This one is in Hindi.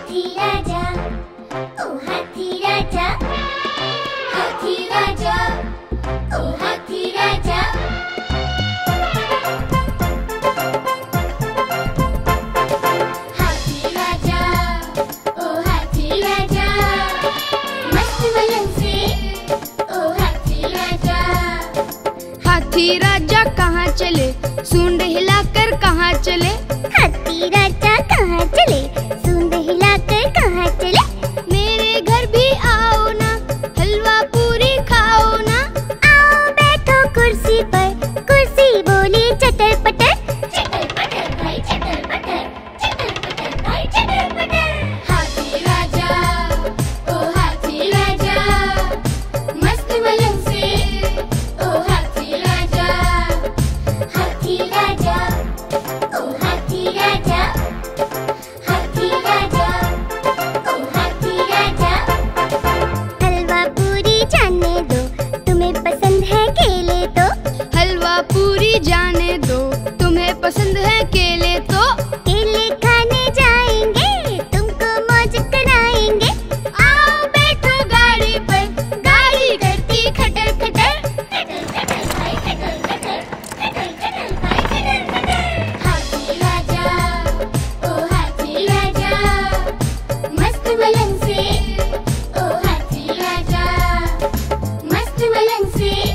हाथी राजा, ओ हाथी राजा, हाथी राजा, ओ हाथी राजा। हाथी राजा, ओ हाथी राजा, मस्त मलंग से, ओ हाथी राजा। हाथी राजा कहाँ चले, सूंड हिलाकर कहाँ चले। हाथी राजा कहाँ चले, सूंड हिलाकर कहाँ चले। मेरे घर भी आओ ना, हलवा पूरी खाओ ना। आओ बैठो कुर्सी पर, कुर्सी बोली चटर पटर, चटर पटर भाई चटर पटर, चटर पटर भाई चटर पटर। हाथी राजा, ओ हाथी राजा, मस्त मलंग से, ओ हाथी राजा। हाथी राजा, ओ हाथी राजा, हाथी राजा, ओ हाथी राजा। हलवा पूरी जाने दो, तुम्हें पसंद है केले तो। हलवा पूरी जाने दो, तुम्हें पसंद है केले तो। केले खाने जाएंगे, तुमको मौज कराएंगे। आओ बैठो गाड़ी पर, गाड़ी करती खटर खटर। खटर खटर भाई खटर खटर, खटर खटर भाई खटर खटर। हाथी राजा, ओ हाथी राजा, मस्त मलंग से, ओ हाथी राजा, मस्त मलंग से।